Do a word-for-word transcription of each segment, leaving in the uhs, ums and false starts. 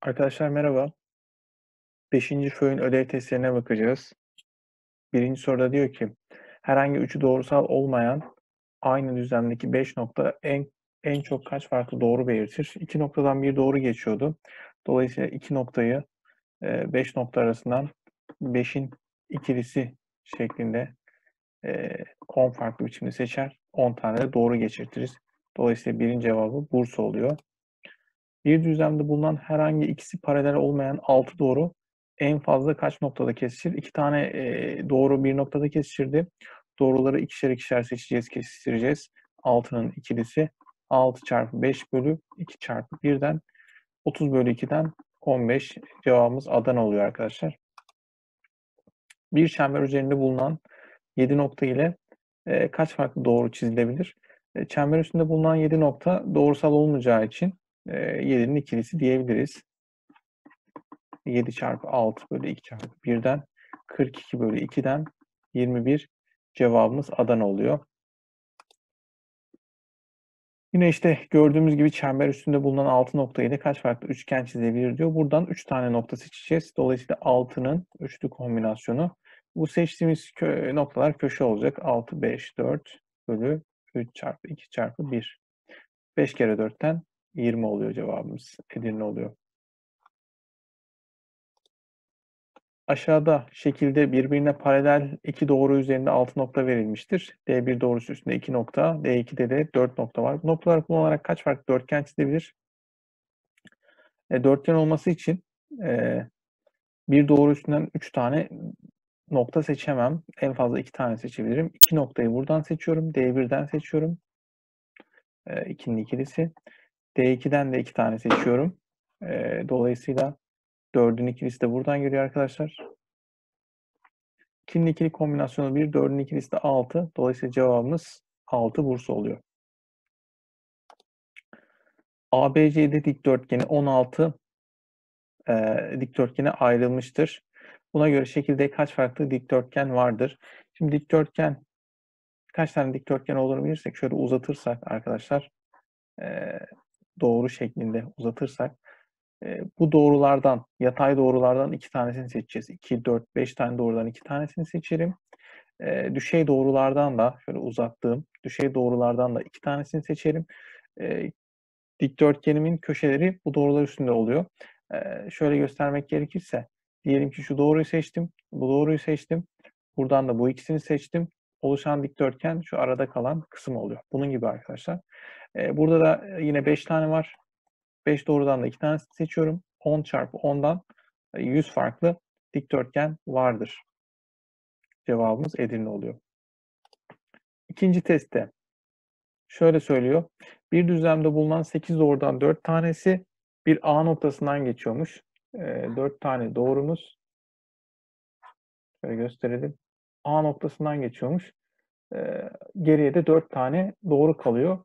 Arkadaşlar merhaba. Beşinci FÖI'nin ödev testlerine bakacağız. Birinci soruda diyor ki, herhangi üçü doğrusal olmayan aynı düzlemdeki beş nokta en en çok kaç farklı doğru belirtir? iki noktadan bir doğru geçiyordu. Dolayısıyla iki noktayı e, beş nokta arasından beşin ikilisi şeklinde e, on farklı biçimde seçer. on tane de doğru geçirtiriz. Dolayısıyla birin cevabı Bursa oluyor. Bir düzlemde bulunan herhangi ikisi paralel olmayan altı doğru en fazla kaç noktada kesişir? İki tane e, doğru bir noktada kesişirdi. Doğruları ikişer ikişer seçeceğiz, kesiştireceğiz. altının ikilisi altı çarpı beş bölü iki çarpı birden otuz bölü ikiden on beş. Cevabımız Adana oluyor arkadaşlar. Bir çember üzerinde bulunan yedi nokta ile e, kaç farklı doğru çizilebilir? E, çember üstünde bulunan yedi nokta doğrusal olmayacağı için e, yedinin ikilisi diyebiliriz. yedi çarpı altı bölü iki çarpı birden kırk iki bölü ikiden yirmi bir. Cevabımız Adana oluyor. Yine işte gördüğümüz gibi çember üstünde bulunan altı nokta ile kaç farklı üçgen çizilebilir diyor. Buradan üç tane nokta seçeceğiz. Dolayısıyla altının üçlü kombinasyonu. Bu seçtiğimiz kö noktalar köşe olacak. altı, beş, dört bölü üç çarpı iki çarpı bir. beş kere dörtten yirmi oluyor cevabımız. Edirne oluyor. Aşağıda şekilde birbirine paralel iki doğru üzerinde altı nokta verilmiştir. D bir doğrusu üstünde iki nokta, D iki'de de dört nokta var. Bu noktaları kullanarak kaç farklı dörtgen çizilebilir? E, dörtgen olması için e, bir doğru üstünden üç tane nokta seçemem. En fazla iki tane seçebilirim. iki noktayı buradan seçiyorum. D bir'den seçiyorum. E, ikinin ikilisi. D iki'den de iki tane seçiyorum. E, dolayısıyla dördün ikilisi de buradan geliyor arkadaşlar. ikinin ikili kombinasyonu bir, dördün ikilisi de altı. Dolayısıyla cevabımız altı Bursa oluyor. A B C D dikdörtgeni on altı e, dikdörtgene ayrılmıştır. Buna göre şekilde kaç farklı dikdörtgen vardır? Şimdi dikdörtgen, kaç tane dikdörtgen olduğunu bilirsek şöyle uzatırsak arkadaşlar, e, doğru şeklinde uzatırsak e, bu doğrulardan, yatay doğrulardan iki tanesini seçeceğiz. iki, dört, beş tane doğrudan iki tanesini seçerim. E, düşey doğrulardan da şöyle uzattığım düşey doğrulardan da iki tanesini seçerim. E, dikdörtgenimin köşeleri bu doğrular üstünde oluyor. E, şöyle göstermek gerekirse diyelim ki şu doğruyu seçtim, bu doğruyu seçtim. Buradan da bu ikisini seçtim. Oluşan dikdörtgen şu arada kalan kısım oluyor. Bunun gibi arkadaşlar. E, burada da yine beş tane var. beş doğrudan da iki tanesini seçiyorum. on çarpı ondan yüz farklı dikdörtgen vardır. Cevabımız Edirne oluyor. İkinci testte şöyle söylüyor. Bir düzlemde bulunan sekiz doğrudan dört tanesi bir A noktasından geçiyormuş. E, dört tane doğrumuz. Şöyle gösterelim. A noktasından geçiyormuş. E, geriye de dört tane doğru kalıyor.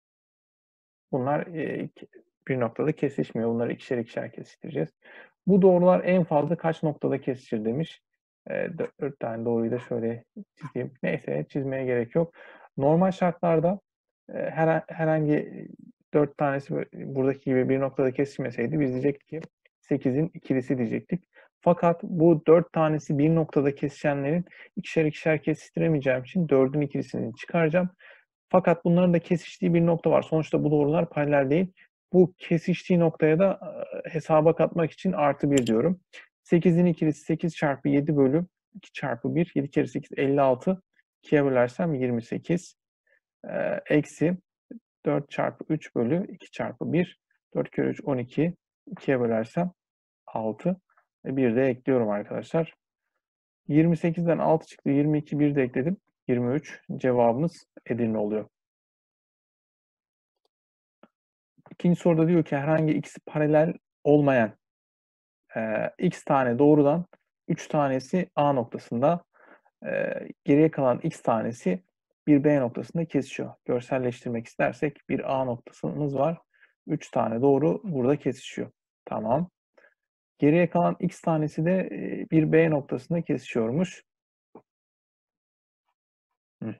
Bunlar e, bir noktada kesişmiyor. Bunları ikişer ikişer kesiştireceğiz. Bu doğrular en fazla kaç noktada kesişir demiş. E, dört tane doğruyu da şöyle çizeyim. Neyse çizmeye gerek yok. Normal şartlarda e, her, herhangi dört tanesi buradaki gibi bir noktada kesişmeseydi biz diyecektik ki sekizin ikilisi diyecektik. Fakat bu dört tanesi bir noktada kesişenlerin ikişer ikişer kesiştiremeyeceğim için dördün ikilisini çıkaracağım. Fakat bunların da kesiştiği bir nokta var. Sonuçta bu doğrular paralel değil. Bu kesiştiği noktaya da hesaba katmak için artı bir diyorum. sekizin ikilisi sekiz çarpı yedi bölü iki çarpı bir. yedi kere sekiz elli altı. ikiye bölersem yirmi sekiz. Ee, eksi dört çarpı üç bölü iki çarpı bir. dört kere üç on iki. ikiye bölersem altı. bir de ekliyorum arkadaşlar. yirmi sekizden altı çıktı. yirmi iki bir de ekledim. yirmi üç. Cevabımız Edirne oluyor. İkinci soruda diyor ki herhangi ikisi paralel olmayan e, x tane doğrudan üç tanesi A noktasında, e, geriye kalan x tanesi bir B noktasında kesişiyor. Görselleştirmek istersek bir A noktasımız var. üç tane doğru burada kesişiyor. Tamam. Geriye kalan x tanesi de e, bir B noktasında kesişiyormuş. Hı.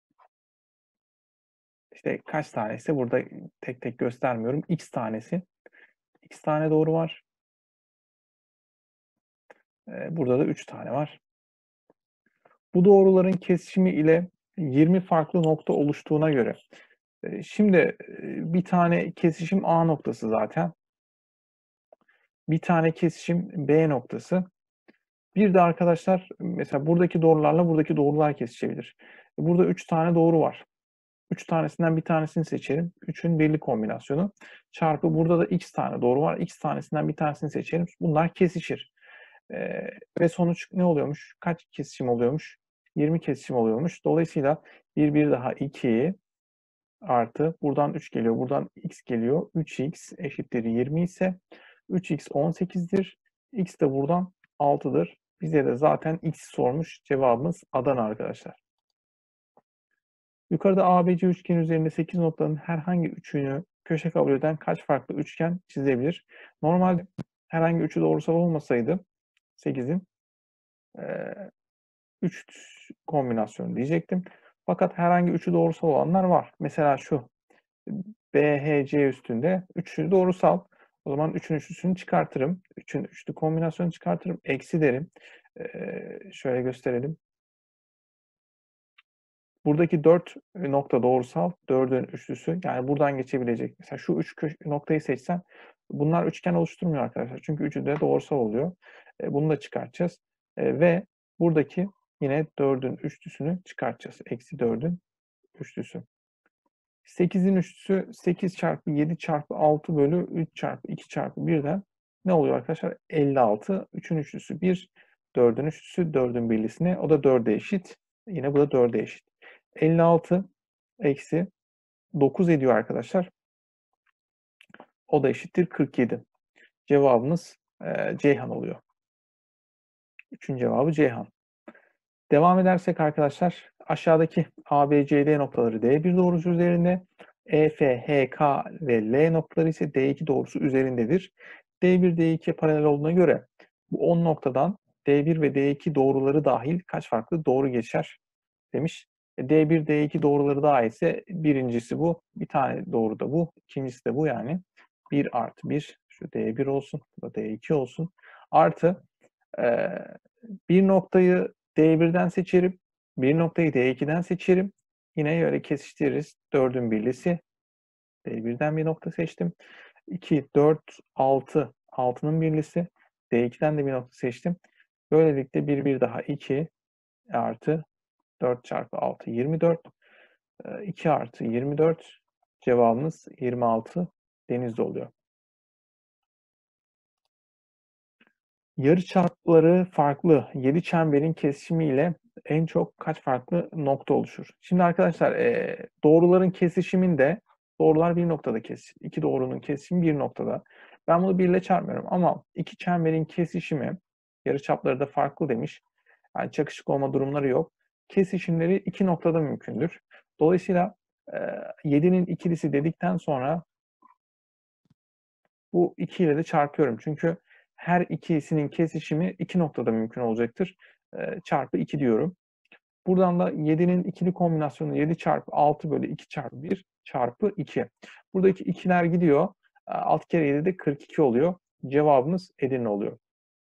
İşte kaç tanesi burada tek tek göstermiyorum. X tanesi. X tane doğru var. Eee, burada da üç tane var. Bu doğruların kesişimi ile yirmi farklı nokta oluştuğuna göre, eee, şimdi, eee, bir tane kesişim A noktası zaten. Bir tane kesişim B noktası. Bir de arkadaşlar mesela buradaki doğrularla buradaki doğrular kesişebilir. Burada üç tane doğru var. üç tanesinden bir tanesini seçerim. üçün birli kombinasyonu. Çarpı burada da x tane doğru var. X tanesinden bir tanesini seçerim. Bunlar kesişir. Eee, ve sonuç ne oluyormuş? Kaç kesişim oluyormuş? yirmi kesişim oluyormuş. Dolayısıyla bir, bir daha iki artı buradan üç geliyor. Buradan x geliyor. üç x eşittir yirmi ise üç x on sekizdir. X de buradan altıdır. Bize de zaten x sormuş. Cevabımız Adana arkadaşlar. Yukarıda A B C üçgeni üzerinde sekiz noktanın herhangi üçünü köşe kabul eden kaç farklı üçgen çizebilir? Normalde herhangi üçü doğrusal olmasaydı sekizin eee üç kombinasyonu diyecektim. Fakat herhangi üçü doğrusal olanlar var. Mesela şu B H C üstünde üçü doğrusal. O zaman üçün üçlüsünü çıkartırım. üçün üçlü kombinasyonu çıkartırım. Eksi derim. Eee, şöyle gösterelim. Buradaki dört nokta doğrusal, dördün üçlüsü. Yani buradan geçebilecek. Mesela şu üç noktayı seçsem bunlar üçgen oluşturmuyor arkadaşlar. Çünkü üçü de doğrusal oluyor. E, bunu da çıkartacağız. E, ve buradaki yine dördün üçlüsünü çıkartacağız. Eksi dördün üçlüsü. sekizin üçlüsü sekiz çarpı yedi çarpı altı bölü üç çarpı iki çarpı birden ne oluyor arkadaşlar? elli altı. üçün üçlüsü bir, dördün üçlüsü dördün birlisine. O da dörde eşit. Yine bu da dörde eşit. elli altı eksi dokuz ediyor arkadaşlar. O da eşittir kırk yedi. Cevabımız e, Ceyhan oluyor. üçün cevabı Ceyhan. Devam edersek arkadaşlar aşağıdaki A, B, C, D noktaları D bir doğrusu üzerinde, E, F, H, K ve L noktaları ise D iki doğrusu üzerindedir. D bir, D ikiye paralel olduğuna göre bu on noktadan D bir ve D iki doğruları dahil kaç farklı doğru geçer demiş. D bir, D iki doğruları dahil ise birincisi bu, bir tane doğru da bu, ikincisi de bu yani. bir artı bir, şu D bir olsun, bu da D iki olsun. Artı e, bir noktayı D birden seçerim. Bir noktayı D ikiden seçerim. Yine böyle kesiştiririz. dördün birlisi. D birden bir nokta seçtim. iki, dört, altı. altının birlisi. D ikiden de bir nokta seçtim. Böylelikle bir, bir daha iki artı dört çarpı altı, yirmi dört. iki artı yirmi dört. Cevabımız yirmi altı. Denizli oluyor. Yarıçapları farklı yedi çemberin kesişimiyle en çok kaç farklı nokta oluşur? Şimdi arkadaşlar e, doğruların kesişiminde doğrular bir noktada kesişir. İki doğrunun kesişimi bir noktada. Ben bunu bir ile çarpmıyorum ama iki çemberin kesişimi yarıçapları da farklı demiş. Yani çakışık olma durumları yok. Kesişimleri iki noktada mümkündür. Dolayısıyla e, yedinin ikilisi dedikten sonra bu iki ile de çarpıyorum. Çünkü her ikisinin kesişimi iki noktada mümkün olacaktır. E, çarpı iki diyorum. Buradan da yedinin ikili kombinasyonu yedi çarpı altı bölü iki çarpı bir çarpı iki. Buradaki ikiler gidiyor. altı kere yedi de kırk iki oluyor. Cevabımız Edirne oluyor.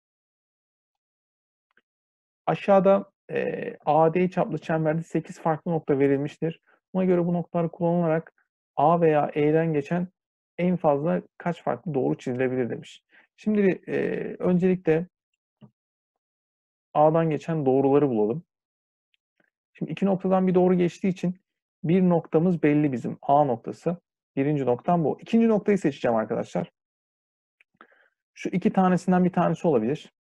Aşağıda e, A D çaplı çemberde sekiz farklı nokta verilmiştir. Buna göre bu noktaları kullanılarak A veya E'den geçen en fazla kaç farklı doğru çizilebilir demiş. Şimdi e, öncelikle A'dan geçen doğruları bulalım. Şimdi iki noktadan bir doğru geçtiği için bir noktamız belli bizim. A noktası. Birinci noktam bu. İkinci noktayı seçeceğim arkadaşlar. Şu iki tanesinden bir tanesi olabilir.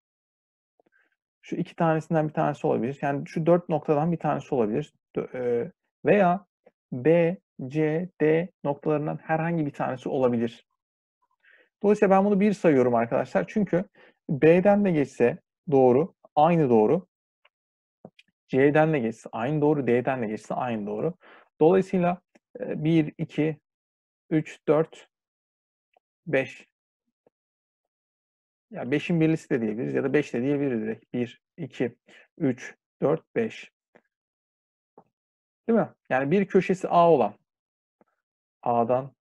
Şu iki tanesinden bir tanesi olabilir. Yani şu dört noktadan bir tanesi olabilir. E, veya B, C, D noktalarından herhangi bir tanesi olabilir. Dolayısıyla ben bunu bir sayıyorum arkadaşlar. Çünkü B'den de geçse doğru, aynı doğru. C'den de geçse aynı doğru, D'den de geçse aynı doğru. Dolayısıyla bir, iki, üç, dört, beş. Ya beşin birlisi de diyebiliriz ya da beş de diyebiliriz direkt. bir, iki, üç, dört, beş. Değil mi? Yani bir köşesi A olan, A'dan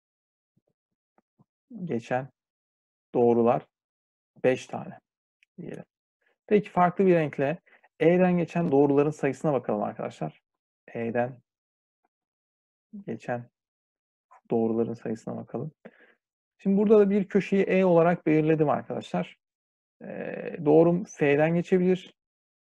geçen doğrular beş tane diyelim. Peki farklı bir renkle E'den geçen doğruların sayısına bakalım arkadaşlar. E'den geçen doğruların sayısına bakalım. Şimdi burada da bir köşeyi E olarak belirledim arkadaşlar. Ee, doğrum F'den geçebilir.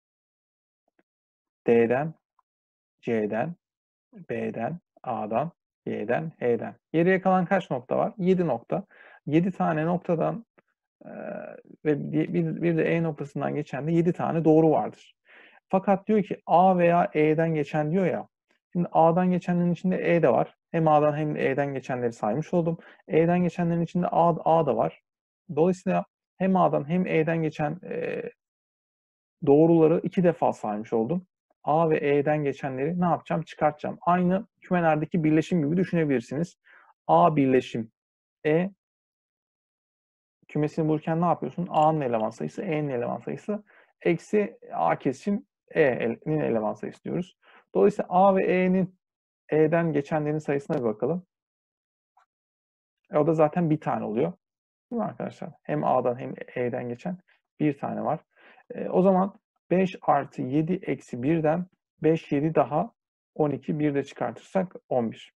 D'den, C'den, B'den, A'dan, Y'den, H'den. Geriye kalan kaç nokta var? yedi nokta. yedi tane noktadan e, ve bir, bir de E noktasından geçen de yedi tane doğru vardır. Fakat diyor ki A veya E'den geçen diyor ya. Şimdi A'dan geçenlerin içinde E de var. Hem A'dan hem de E'den geçenleri saymış oldum. E'den geçenlerin içinde A, A da var. Dolayısıyla hem A'dan hem E'den geçen e, doğruları iki defa saymış oldum. A ve E'den geçenleri ne yapacağım? Çıkartacağım. Aynı kümelerdeki birleşim gibi düşünebilirsiniz. A birleşim E kümesini bulurken ne yapıyorsun? A'nın eleman sayısı, E'nin eleman sayısı eksi A kesişim E'nin eleman sayısı diyoruz. Dolayısıyla A ve E'nin E'den geçenlerin sayısına bir bakalım. E, o da zaten bir tane oluyor. Değil mi arkadaşlar? Hem A'dan hem E'den geçen bir tane var. E, o zaman beş artı yedi eksi birden beş, yedi daha on iki, bir de çıkartırsak on bir.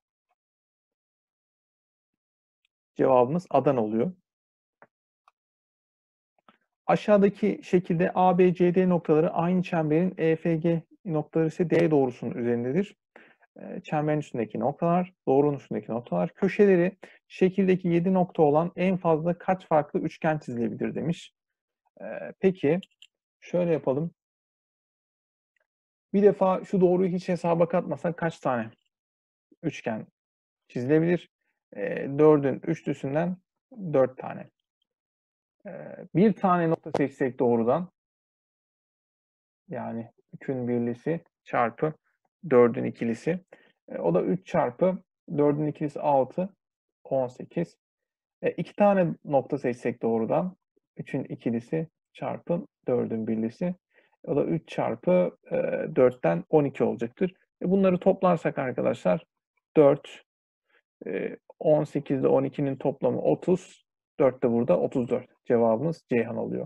Cevabımız Adana oluyor. Aşağıdaki şekilde A, B, C, D noktaları aynı çemberin E, F, G noktaları ise D doğrusunun üzerindedir. E, çemberin üstündeki noktalar, doğrunun üstündeki noktalar. Köşeleri şekildeki yedi nokta olan en fazla kaç farklı üçgen çizilebilir demiş. E, peki şöyle yapalım. Bir defa şu doğruyu hiç hesaba katmasak kaç tane üçgen çizilebilir? E, dördün üçlüsünden dört tane. E, bir tane nokta seçsek doğrudan, yani üçün birlisi çarpı dördün ikilisi. E, o da üç çarpı dördün ikilisi altı, on sekiz. E, iki tane nokta seçsek doğrudan, üçün ikilisi çarpı dördün birlisi. O da üç çarpı e, dörtten on iki olacaktır. E, bunları toplarsak arkadaşlar dört, e, on sekiz ile on ikinin toplamı otuz. dört de burada otuz dört. Cevabımız Ceyhan oluyor.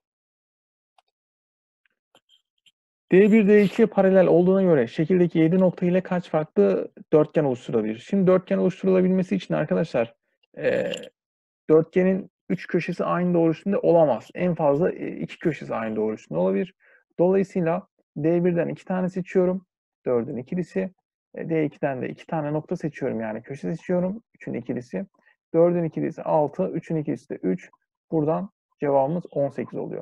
D bir D ikiye paralel olduğuna göre şekildeki yedi nokta ile kaç farklı dörtgen oluşturulabilir? Şimdi dörtgen oluşturulabilmesi için arkadaşlar e, dörtgenin üç köşesi aynı doğru üstünde olamaz. En fazla iki köşesi aynı doğru üstünde olabilir. Dolayısıyla D birden iki tane seçiyorum. dördün ikilisi. D ikiden de iki tane nokta seçiyorum, yani köşe seçiyorum. üçün ikilisi. dördün ikilisi altı. üçün ikilisi de üç. Buradan cevabımız on sekiz oluyor.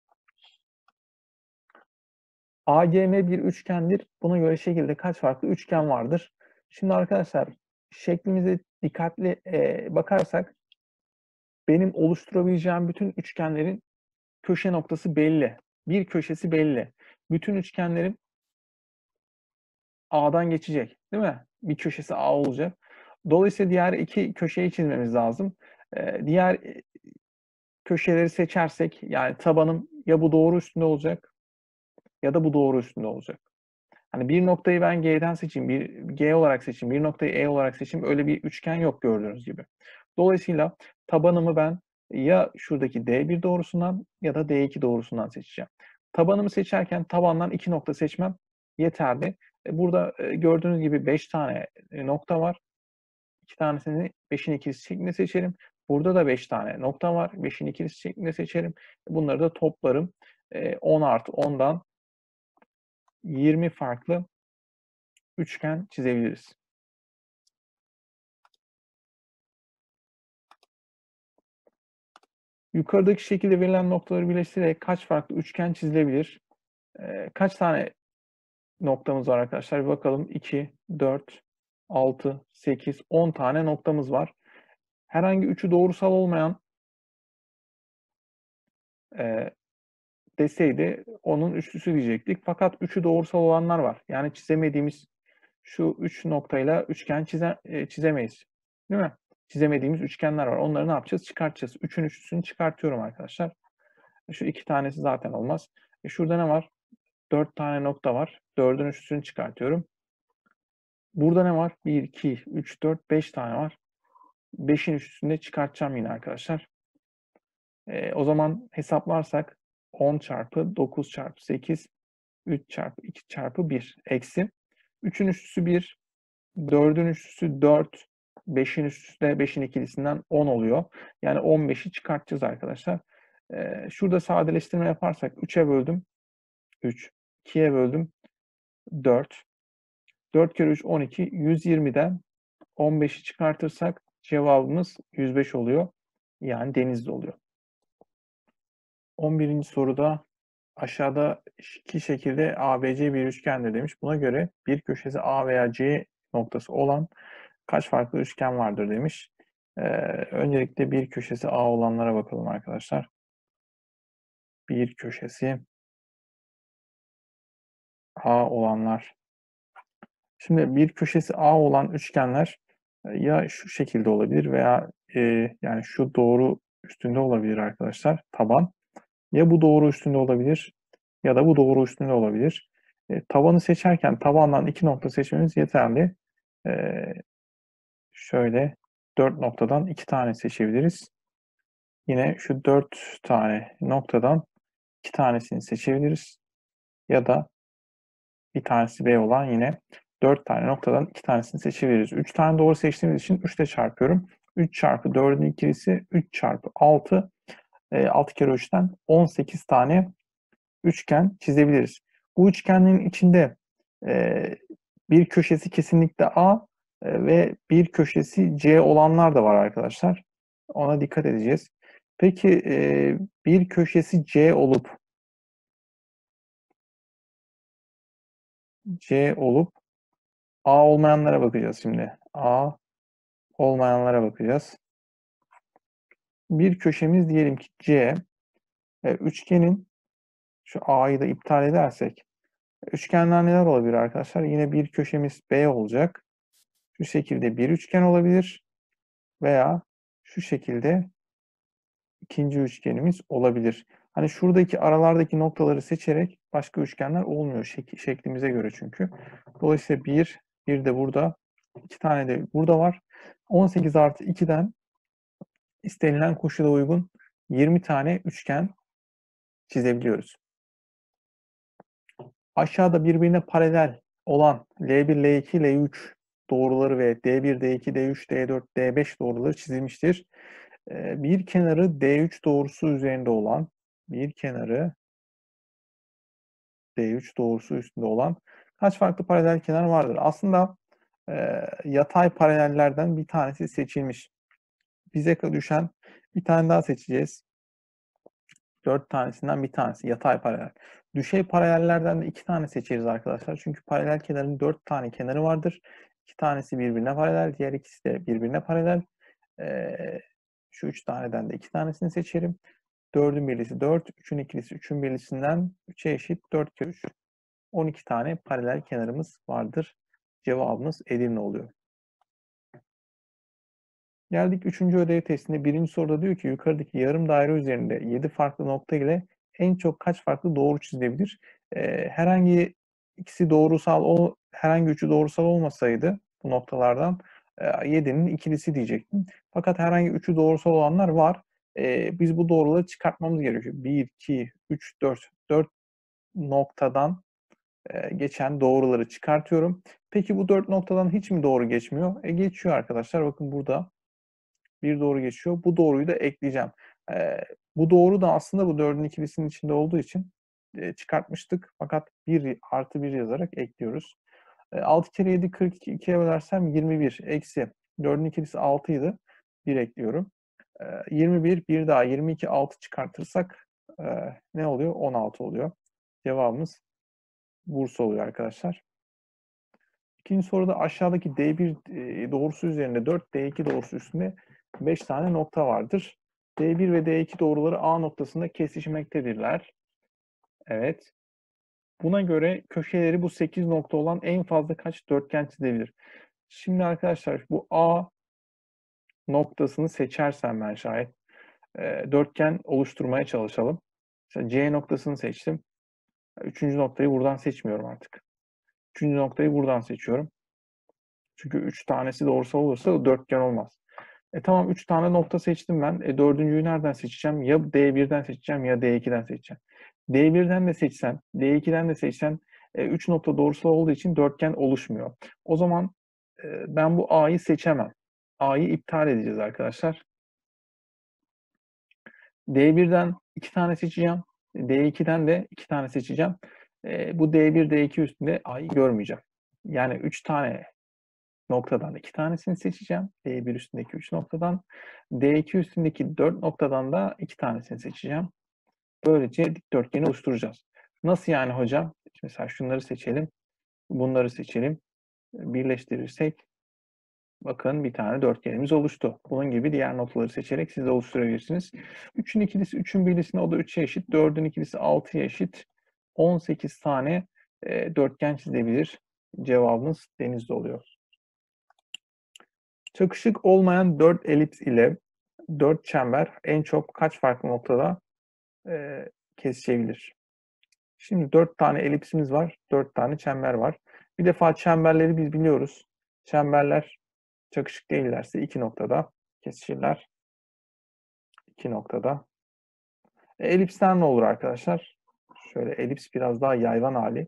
A G M bir üçgendir. Buna göre şekilde kaç farklı üçgen vardır? Şimdi arkadaşlar şeklimize dikkatli e, bakarsak benim oluşturabileceğim bütün üçgenlerin köşe noktası belli. Bir köşesi belli. Bütün üçgenlerim A'dan geçecek, değil mi? Bir köşesi A olacak. Dolayısıyla diğer iki köşeyi çizmemiz lazım. Ee, diğer köşeleri seçersek, yani tabanım ya bu doğru üstünde olacak ya da bu doğru üstünde olacak. Hani bir noktayı ben G'den seçeyim, bir G olarak seçeyim, bir noktayı E olarak seçeyim. Öyle bir üçgen yok gördüğünüz gibi. Dolayısıyla tabanımı ben ya şuradaki D bir doğrusundan ya da D iki doğrusundan seçeceğim. Tabanımı seçerken tabandan iki nokta seçmem yeterli. Burada gördüğünüz gibi beş tane nokta var. iki tanesini beşin ikilisi şeklinde seçerim. Burada da beş tane nokta var. beşin ikilisi şeklinde seçerim. Bunları da toplarım. on artı ondan yirmi farklı üçgen çizebiliriz. Yukarıdaki şekilde verilen noktaları birleştirerek kaç farklı üçgen çizilebilir? Ee, kaç tane noktamız var arkadaşlar? Bir bakalım. iki, dört, altı, sekiz, on tane noktamız var. Herhangi üçü doğrusal olmayan e, deseydi onun üçlüsü diyecektik. Fakat üçü doğrusal olanlar var. Yani çizemediğimiz şu üç noktayla üçgen çize, e, çizemeyiz. Değil mi? Çizemediğimiz üçgenler var. Onları ne yapacağız? Çıkartacağız. üçün üçlüsünü çıkartıyorum arkadaşlar. Şu iki tanesi zaten olmaz. E şurada ne var? dört tane nokta var. dördün üçlüsünü çıkartıyorum. Burada ne var? bir, iki, üç, dört, beş tane var. beşin üçlüsünü de çıkartacağım yine arkadaşlar. E, o zaman hesaplarsak on çarpı dokuz çarpı sekiz, üç çarpı iki çarpı bir eksi. üçün üssüsü bir, dördün üssüsü dört, beşin üssüsü de beşin ikilisinden on oluyor. Yani on beşi çıkartacağız arkadaşlar. Ee, şurada sadeleştirme yaparsak üçe böldüm üç, ikiye böldüm dört. dört kere üç on iki, yüz yirmiden on beşi çıkartırsak cevabımız yüz beş oluyor. Yani Denizli oluyor. on birinci soruda aşağıda iki şekilde A B C bir üçgendir demiş. Buna göre bir köşesi A veya C noktası olan kaç farklı üçgen vardır demiş. Ee, öncelikle bir köşesi A olanlara bakalım arkadaşlar. Bir köşesi A olanlar. Şimdi bir köşesi A olan üçgenler ya şu şekilde olabilir veya e, yani şu doğru üstünde olabilir arkadaşlar, taban. Ya bu doğru üstünde olabilir ya da bu doğru üstünde olabilir. E, tabanı seçerken tabandan iki nokta seçmemiz yeterli. E, şöyle dört noktadan iki tane seçebiliriz. Yine şu dört tane noktadan iki tanesini seçebiliriz. Ya da bir tanesi B olan yine dört tane noktadan iki tanesini seçebiliriz. üç tane doğru seçtiğimiz için üç ile çarpıyorum. üç çarpı dördün ikilisi üç çarpı altı. E, altı kere üçten on sekiz tane üçgen çizebiliriz. Bu üçgenin içinde e, bir köşesi kesinlikle A e, ve bir köşesi C olanlar da var arkadaşlar. Ona dikkat edeceğiz. Peki e, bir köşesi C olup C olup A olmayanlara bakacağız şimdi. A olmayanlara bakacağız. Bir köşemiz diyelim ki C. E, üçgenin şu A'yı da iptal edersek üçgenler neler olabilir arkadaşlar? Yine bir köşemiz B olacak. Şu şekilde bir üçgen olabilir veya şu şekilde ikinci üçgenimiz olabilir. Hani şuradaki aralardaki noktaları seçerek başka üçgenler olmuyor şek şeklimize göre çünkü. Dolayısıyla bir, bir de burada, iki tane de burada var. on sekiz artı iki'den istenilen koşula uygun yirmi tane üçgen çizebiliyoruz. Aşağıda birbirine paralel olan L bir, L iki, L üç doğruları ve D bir, D iki, D üç, D dört, D beş doğruları çizilmiştir. Bir kenarı D üç doğrusu üzerinde olan, bir kenarı D üç doğrusu üstünde olan kaç farklı paralel kenar vardır? Aslında e, yatay paralellerden bir tanesi seçilmiş. Bize düşen bir tane daha seçeceğiz. Dört tanesinden bir tanesi yatay paralel. Düşey paralellerden de iki tane seçeriz arkadaşlar. Çünkü paralel kenarın dört tane kenarı vardır. İki tanesi birbirine paralel, diğer ikisi de birbirine paralel. Ee, şu üç taneden de iki tanesini seçerim. dördün birlisi dört, üçün ikilisi üçün birlisinden üçe eşit dört kere üç. on iki tane paralel kenarımız vardır. Cevabımız Edirne oluyor. Geldik üçüncü ödev testine. Birinci soruda diyor ki yukarıdaki yarım daire üzerinde yedi farklı nokta ile en çok kaç farklı doğru çizilebilir? Ee, herhangi ikisi doğrusal, o herhangi üçü doğrusal olmasaydı bu noktalardan e, yedi'nin ikilisi diyecektim. Fakat herhangi üçü doğrusal olanlar var. E, biz bu doğruları çıkartmamız gerekiyor. bir, iki, üç, dört. dört noktadan e, geçen doğruları çıkartıyorum. Peki bu dört noktadan hiç mi doğru geçmiyor? E, geçiyor arkadaşlar. Bakın burada bir doğru geçiyor. Bu doğruyu da ekleyeceğim. E, bu doğru da aslında bu dördün ikilisinin içinde olduğu için e, çıkartmıştık. Fakat bir artı bir yazarak ekliyoruz. E, altı kere yedi kırk iki. ikiye bölersem yirmi bir. Eksi dördün ikilisi altı idi. bir ekliyorum. E, yirmi bir. Bir daha yirmi iki. altı çıkartırsak e, ne oluyor? on altı oluyor. Cevabımız Bursa oluyor arkadaşlar. İkinci soruda aşağıdaki D bir doğrusu üzerinde dört, D iki doğrusu üstünde beş tane nokta vardır. D bir ve D iki doğruları A noktasında kesişmektedirler. Evet. Buna göre köşeleri bu sekiz nokta olan en fazla kaç dörtgen çizebilir? Şimdi arkadaşlar bu A noktasını seçersem ben şayet e, dörtgen oluşturmaya çalışalım. Mesela C noktasını seçtim. Üçüncü noktayı buradan seçmiyorum artık. Üçüncü noktayı buradan seçiyorum. Çünkü üç tanesi doğrusal olursa dörtgen olmaz. E tamam üç tane nokta seçtim ben. E dördüncüyü nereden seçeceğim? Ya D bir'den seçeceğim ya D iki'den seçeceğim. D birden de seçsen, D ikiden de seçsen üç nokta doğrusal olduğu için dörtgen oluşmuyor. O zaman ben bu A'yı seçemem. A'yı iptal edeceğiz arkadaşlar. D birden iki tane seçeceğim. D ikiden de iki tane seçeceğim. Bu D bir, D iki üstünde A'yı görmeyeceğim. Yani üç tane noktadan iki tanesini seçeceğim. D bir üstündeki üç noktadan. D iki üstündeki dört noktadan da iki tanesini seçeceğim. Böylece dikdörtgeni oluşturacağız. Nasıl yani hocam? Mesela şunları seçelim. Bunları seçelim. Birleştirirsek bakın bir tane dörtgenimiz oluştu. Bunun gibi diğer noktaları seçerek siz de oluşturabilirsiniz. üçün ikilisi üçün birlisine, o da üçe eşit. dördün ikilisi altıya eşit. on sekiz tane e, dörtgen çizebilir. Cevabımız denizde oluyor. Çakışık olmayan dört elips ile dört çember en çok kaç farklı noktada e, kesişebilir? Şimdi dört tane elipsimiz var, dört tane çember var. Bir defa çemberleri biz biliyoruz. Çemberler çakışık değillerse iki noktada kesişirler. iki noktada. E, elipsler ne olur arkadaşlar? Şöyle elips biraz daha yayvan hali.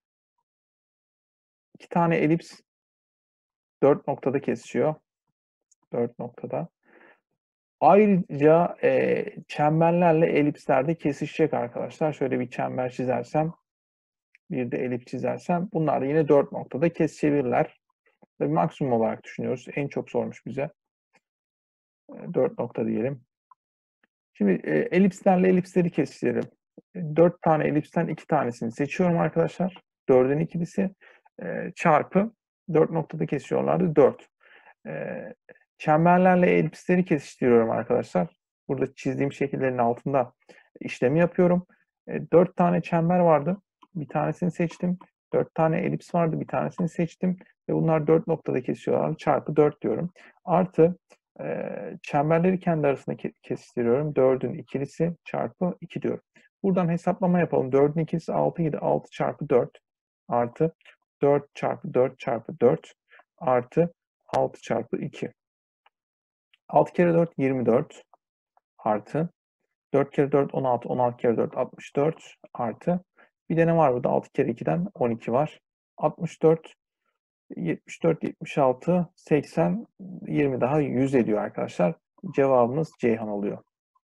İki tane elips dört noktada kesişiyor. Dört noktada. Ayrıca e, çemberlerle elipsler de kesişecek arkadaşlar. Şöyle bir çember çizersem, bir de elips çizersem bunlar da yine dört noktada kesişebilirler. Ve maksimum olarak düşünüyoruz. En çok sormuş bize. E, dört nokta diyelim. Şimdi e, elipslerle elipsleri kesiştirelim. dört tane elipsten iki tanesini seçiyorum arkadaşlar. dördün ikilisi e, çarpı dört noktada kesiyorlardı dört. E, çemberlerle elipsleri kesiştiriyorum arkadaşlar. Burada çizdiğim şekillerin altında işlemi yapıyorum. E, dört tane çember vardı. Bir tanesini seçtim. dört tane elips vardı. Bir tanesini seçtim. Ve bunlar dört noktada kesiyorlar. Çarpı dört diyorum. Artı e, çemberleri kendi arasında kesiştiriyorum. dördün ikilisi çarpı iki diyorum. Buradan hesaplama yapalım. dördün ikilisi altı idi. altı çarpı dört artı dört çarpı dört çarpı dört artı altı çarpı iki. altı kere dört yirmi dört artı dört kere dört on altı, on altı kere dört altmış dört artı bir de ne var burada? altı kere ikiden on iki var. altmış dört, yetmiş dört, yetmiş altı, seksen, yirmi daha yüz ediyor arkadaşlar. Cevabımız Ceyhan oluyor.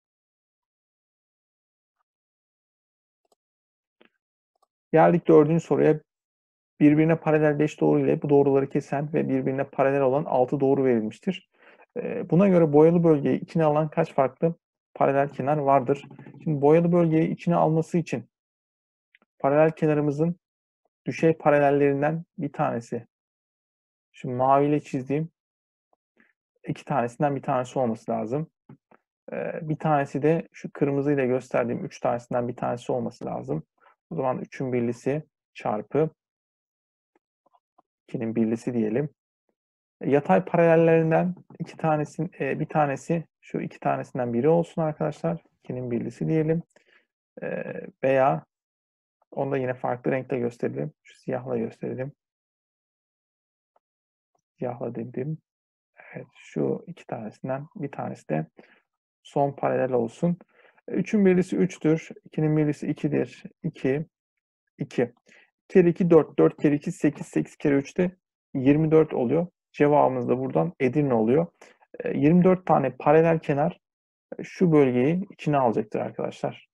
Geldik dördüncü soruya. Birbirine paralel beş doğru ile bu doğruları kesen ve birbirine paralel olan altı doğru verilmiştir. Buna göre boyalı bölgeyi içine alan kaç farklı paralel kenar vardır? Şimdi boyalı bölgeyi içine alması için paralel kenarımızın düşey paralellerinden bir tanesi. Şu maviyle çizdiğim iki tanesinden bir tanesi olması lazım. Bir tanesi de şu kırmızıyla gösterdiğim üç tanesinden bir tanesi olması lazım. O zaman üçün birlisi çarpı ikinin birlisi diyelim. Yatay paralellerinden iki tanesin, bir tanesi şu iki tanesinden biri olsun arkadaşlar. ikinin birlisi diyelim. Veya onu da yine farklı renkle gösterelim. Şu siyahla gösterelim. Siyahla dedim. Evet, şu iki tanesinden bir tanesi de son paralel olsun. üçün birlisi üçtür. ikinin birlisi ikidir. iki, iki. iki kere iki dört, dört kere iki sekiz, sekiz kere üç de yirmi dört oluyor. Cevabımız da buradan Edirne oluyor. yirmi dört tane paralel kenar şu bölgeyi içine alacaktır arkadaşlar.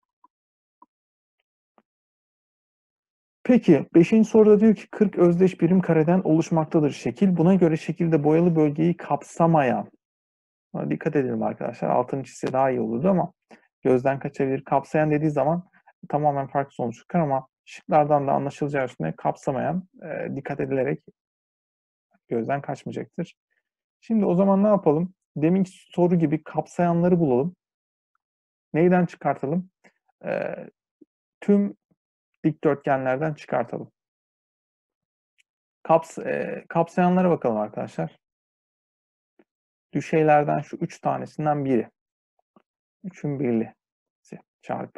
Peki beşinci soruda diyor ki kırk özdeş birim kareden oluşmaktadır şekil. Buna göre şekilde boyalı bölgeyi kapsamayan, buna dikkat edelim arkadaşlar, altını çizse daha iyi olurdu ama gözden kaçabilir. Kapsayan dediği zaman tamamen farklı sonuç çıkar ama şıklardan da anlaşılacağı üstüne kapsamayan e, dikkat edilerek gözden kaçmayacaktır. Şimdi o zaman ne yapalım? Deminki soru gibi kapsayanları bulalım. Neyden çıkartalım? E, tüm dikdörtgenlerden çıkartalım. Kaps, e, kapsayanlara bakalım arkadaşlar. Düşeylerden şu üç tanesinden biri. üçün birlisi çarpı.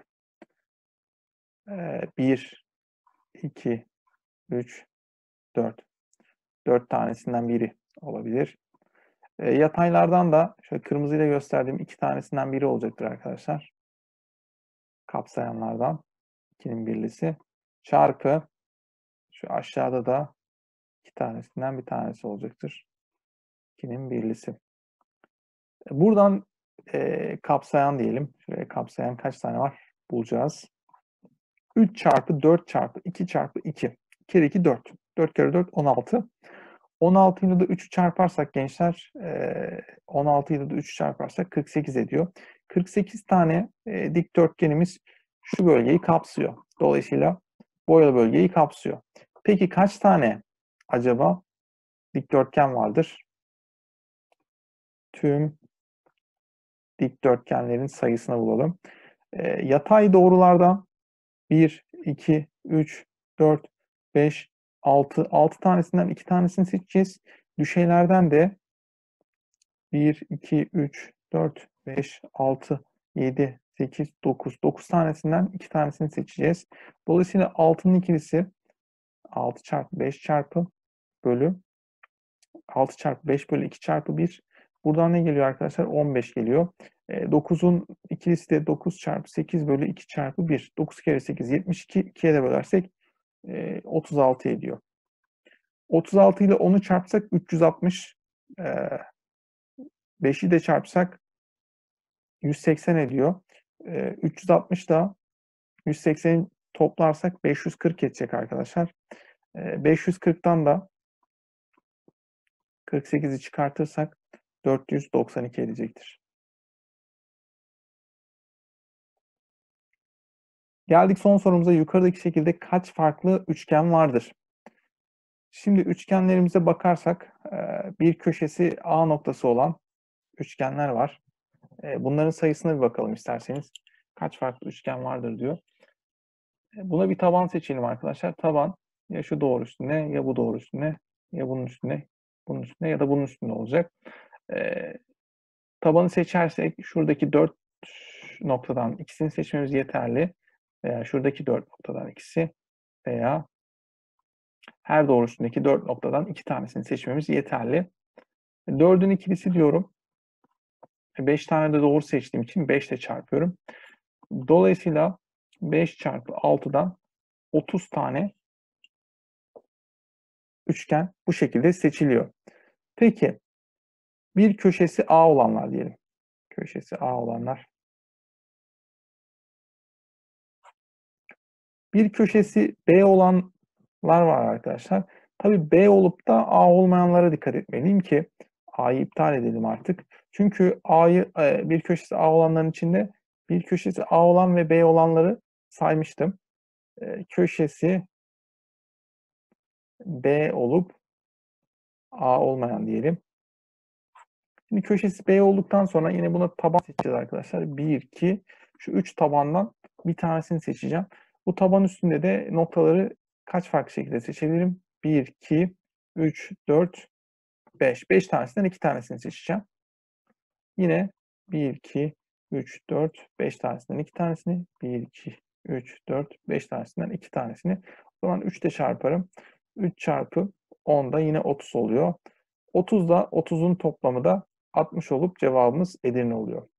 E, bir, iki, üç, dört. dört tanesinden biri olabilir. E, yataylardan da şöyle kırmızıyla gösterdiğim iki tanesinden biri olacaktır arkadaşlar. kapsayanlardan ikinin birlisi çarpı şu aşağıda da iki tanesinden bir tanesi olacaktır. ikinin birlisi. Buradan e, kapsayan diyelim. Şuraya kapsayan kaç tane var? Bulacağız. üç çarpı dört çarpı iki çarpı iki. iki kere iki dört. dört kere dört on altı. on altı ile de üçü çarparsak gençler, on altı ile de üçü çarparsak kırk sekiz ediyor. kırk sekiz tane dikdörtgenimiz şu bölgeyi kapsıyor. Dolayısıyla boyalı bölgeyi kapsıyor. Peki kaç tane acaba dikdörtgen vardır? Tüm dikdörtgenlerin sayısını bulalım. Yatay doğrulardan bir, iki, üç, dört, beş, altı. altı tanesinden iki tanesini seçeceğiz. Düşeylerden de bir, iki, üç, dört, beş, altı, yedi, sekiz, dokuz. dokuz tanesinden iki tanesini seçeceğiz. Dolayısıyla altının ikilisi altı çarpı beş çarpı bölü altı çarpı beş bölü iki çarpı bir. Buradan ne geliyor arkadaşlar? on beş geliyor. dokuzun ikilisi de dokuz çarpı sekiz bölü iki çarpı bir. dokuz kere sekiz yetmiş iki. ikiye de bölersek otuz altı ediyor. otuz altı ile onu çarpsak üç yüz altmış. beşi de çarpsak yüz seksen ediyor. üç yüz altmış da yüz sekseni toplarsak beş yüz kırk edecek arkadaşlar. beş yüz kırktan da kırk sekizi çıkartırsak dört yüz doksan iki edecektir. Geldik son sorumuza. Yukarıdaki şekilde kaç farklı üçgen vardır? Şimdi üçgenlerimize bakarsak bir köşesi A noktası olan üçgenler var. Bunların sayısına bir bakalım isterseniz. Kaç farklı üçgen vardır diyor. Buna bir taban seçelim arkadaşlar. Taban ya şu doğru üstüne ya bu doğru üstüne ya bunun üstüne bunun üstüne ya da bunun üstünde olacak. Ee, tabanı seçersek şuradaki dört noktadan ikisini seçmemiz yeterli. Veya şuradaki dört noktadan ikisi veya her doğru üstündeki dört noktadan iki tanesini seçmemiz yeterli. dördün ikilisi diyorum. beş tane de doğru seçtiğim için beş ile çarpıyorum. Dolayısıyla beş çarpı altıdan otuz tane üçgen bu şekilde seçiliyor. Peki bir köşesi A olanlar diyelim. Köşesi A olanlar. Bir köşesi B olanlar var arkadaşlar. Tabii B olup da A olmayanlara dikkat etmeliyim ki A'yı iptal edelim artık. Çünkü A'yı bir köşesi A olanların içinde bir köşesi A olan ve B olanları saymıştım. Köşesi B olup A olmayan diyelim. Şimdi köşesi B olduktan sonra yine buna taban seçeceğiz arkadaşlar. bir, iki, şu üç tabandan bir tanesini seçeceğim. Bu taban üstünde de noktaları kaç farklı şekilde seçebilirim? bir, iki, üç, dört, beş. beş tanesinden iki tanesini seçeceğim. Yine bir, iki, üç, dört, beş tanesinden iki tanesini. bir, iki, üç, dört, beş tanesinden iki tanesini. O zaman üç ile çarparım. üç çarpı on da yine otuz oluyor. otuz da otuzun toplamı da altmış olup cevabımız Edirne oluyor.